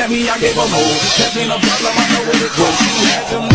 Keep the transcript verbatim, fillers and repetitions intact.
at me, I gave her more. That ain't a problem, I know what it goes. She had them